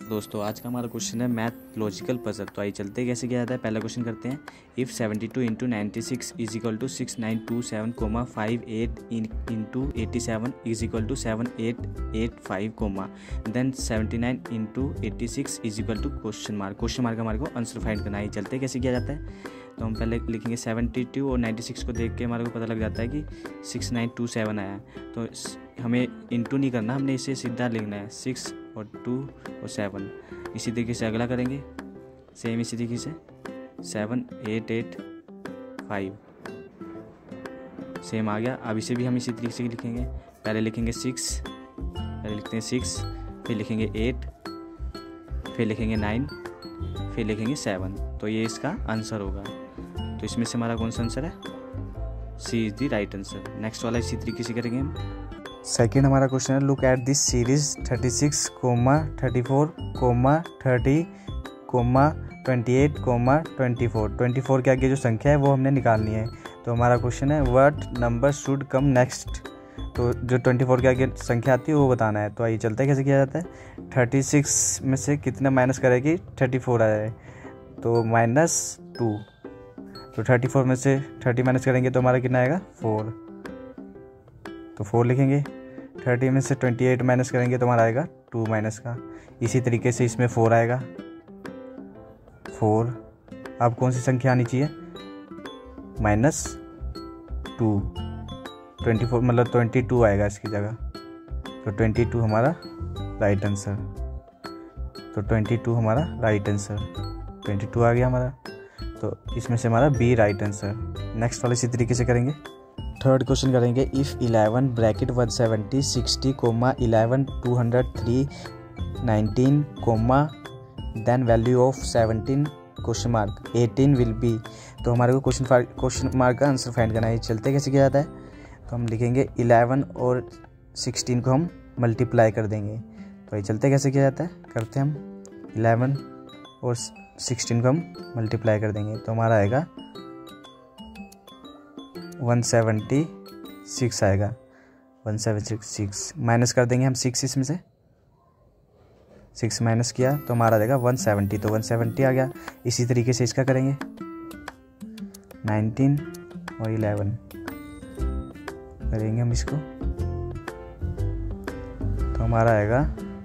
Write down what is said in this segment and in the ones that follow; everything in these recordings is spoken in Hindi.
दोस्तों, आज का हमारा क्वेश्चन है मैथ लॉजिकल पजल। तो आइए चलते कैसे किया जाता है। पहला क्वेश्चन करते हैं। If 72 into 96 is equal to 6927 comma 58 into 87 is equal to 7885 comma then 79 into 86 is equal to question mark हमारे को आंसर फाइंड करना है। चलते कैसे किया जाता है। तो हम पहले लिखेंगे 72 और 96 को देख के हमारे को पता लग जाता है कि 6927 आया है। तो हमें इंटू नहीं करना, हमने इसे सीधा लिखना है 6 और 2 और 7। इसी तरीके से अगला करेंगे सेम इसी तरीके से 7885 सेम आ गया। अब इसे भी हम इसी तरीके से लिखेंगे। पहले लिखेंगे 6, पहले लिखते हैं 6, फिर लिखेंगे 8, फिर लिखेंगे 9, फिर लिखेंगे 7। तो ये इसका आंसर होगा। तो इसमें से हमारा कौन सा आंसर है? C is the right answer. Next वाला इसी तरीके से करेंगे हम। सेकेंड हमारा क्वेश्चन है लुक एट दिस सीरीज 36, 34, 30, 28, 24। 24 के आगे जो संख्या है वो हमने निकालनी है। तो हमारा क्वेश्चन है what number should come next. तो जो 24 के आगे संख्या आती है वो बताना है। तो आइए चलते हैं कैसे किया जाता है। 36 में से कितना माइनस करेगी 34 आ जाए, तो -2। तो 34 में से 30 माइनस करेंगे तो हमारा कितना आएगा 4, तो 4 लिखेंगे। 30 में से 28 माइनस करेंगे तो हमारा आएगा 2 माइनस का। इसी तरीके से इसमें 4 आएगा 4। अब कौन सी संख्या आनी चाहिए? -2। 24 मतलब 22 आएगा इसकी जगह। तो 22 हमारा राइट आंसर। तो 22 हमारा राइट आंसर। 22 आ गया हमारा। तो इसमें से हमारा बी राइट आंसर। नेक्स्ट वाला इसी तरीके से करेंगे। थर्ड क्वेश्चन करेंगे if 11 bracket 170 60 comma 11 203 19 comma then value of 17 question mark 18 will be. तो हमारे को क्वेश्चन मार्क का आंसर फाइंड करना है। चलते कैसे किया जाता है। तो हम लिखेंगे 11 और 16 को हम मल्टीप्लाई कर देंगे। तो ये चलते कैसे किया जाता है, करते हैं हम। 11 और 16 को हम मल्टीप्लाई कर देंगे तो हमारा आएगा 176 आएगा। 176 माइनस कर देंगे हम 6 इसमें से। 6 माइनस किया तो हमारा आएगा 170। तो 170 आ गया। इसी तरीके से इसका करेंगे 19 और 11 करेंगे हम इसको। तो हमारा आएगा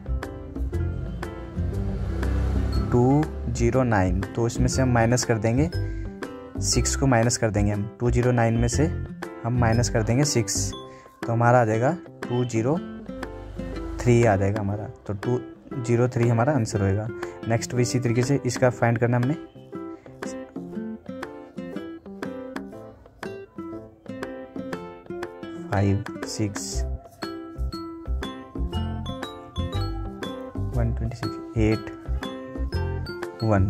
209। तो इसमें से हम माइनस कर देंगे 6 को माइनस कर देंगे हम। 209 में से हम माइनस कर देंगे 6 तो हमारा आ जाएगा 203 आ जाएगा हमारा। तो 203 हमारा आंसर होएगा। नेक्स्ट भी इसी तरीके से इसका फाइंड करना हमने। फाइव 6 126 8 1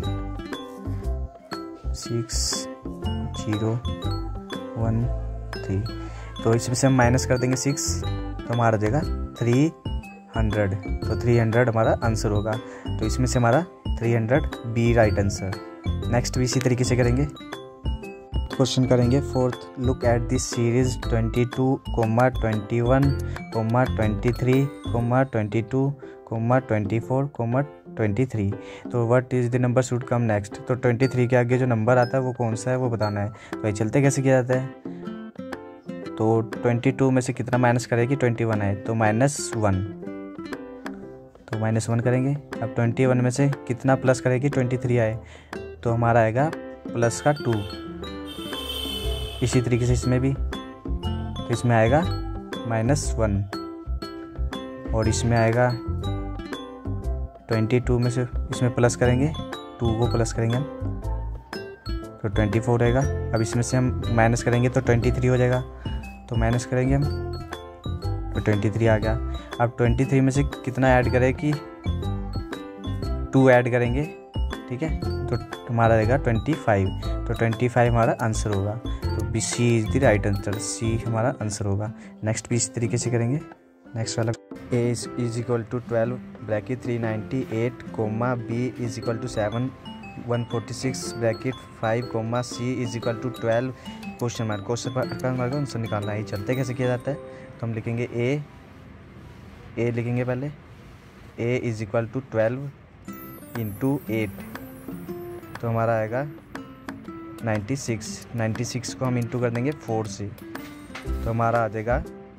6 0 1 3। तो इसमें से हम माइनस कर देंगे 6 तो हमारा देगा 300। तो 300 हमारा आंसर होगा। तो इसमें से हमारा 300 बी राइट आंसर। नेक्स्ट भी इसी तरीके से करेंगे। क्वेश्चन करेंगे fourth look at this series 22, 21, 23, 22, 24, 23। तो what is the number should come next. तो 23 के आगे जो नंबर आता है वो कौन सा है वो बताना है। तो ये चलते कैसे किया जाता है। तो 22 में से कितना माइनस करेगी 21 है तो -1। तो -1 करेंगे। अब 21 में से कितना प्लस करेगी 23 आए तो हमारा आएगा प्लस का 2। इसी तरीके से इसमें भी। तो इसमें आएगा -1 और इसमें आएगा 22 में से इसमें प्लस करेंगे 2 को प्लस करेंगे हम तो 24 रहेगा। अब इसमें से हम माइनस करेंगे तो 23 हो जाएगा। तो माइनस करेंगे हम तो 23 आ गया। अब 23 में से कितना ऐड करें कि 2 ऐड करेंगे, ठीक है। तो हमारा रहेगा 25। तो 25 हमारा आंसर होगा। तो B C is the right answer. C हमारा आंसर होगा। नेक्स्ट भी इस तरीके से करेंगे। नेक्स्ट वाला a is equal to 12 bracket 398 comma b is equal to 7 146 bracket 5 comma c is equal to 12 question mark का आंसर निकालना है। चलते कैसे किया जाता है। तो हम लिखेंगे a लिखेंगे पहले a is equal to 12 into 8 तो हमारा आएगा 96 को हम इंटू कर देंगे 4 से तो हमारा आ जाएगा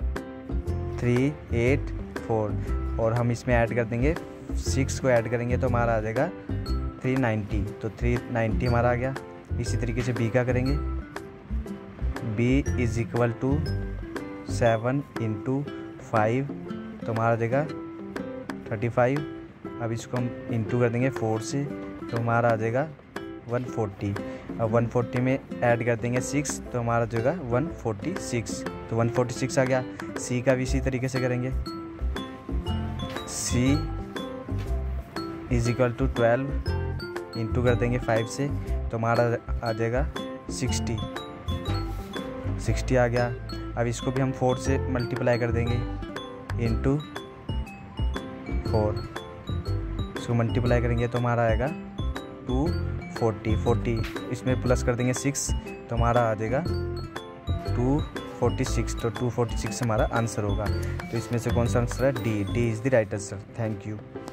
384 और हम इसमें ऐड कर देंगे 6 को ऐड करेंगे तो हमारा आ जाएगा 390 तो 390 हमारा आ गया। इसी तरीके से बी का करेंगे, b is equal to 7 into 5 तो हमारा आ जाएगा 35। अब इसको हम इंटू कर देंगे 4 से तो हमारा आ जाएगा 140। अब 140 में ऐड कर देंगे 6 तो हमारा जो होगा 146 तो 146 आ गया। सी का भी इसी तरीके से करेंगे, C is equal to 12 into कर देंगे 5 से तो हमारा आ जाएगा 60 आ गया। अब इसको भी हम 4 से मल्टीप्लाई कर देंगे इंटू 4, इसको मल्टीप्लाई करेंगे तो हमारा आएगा 240 इसमें प्लस कर देंगे 6 तो हमारा आ जाएगा 246 तो 246 हमारा आंसर होगा। तो इसमें से कौन सा आंसर है? D is the right answer. Thank you.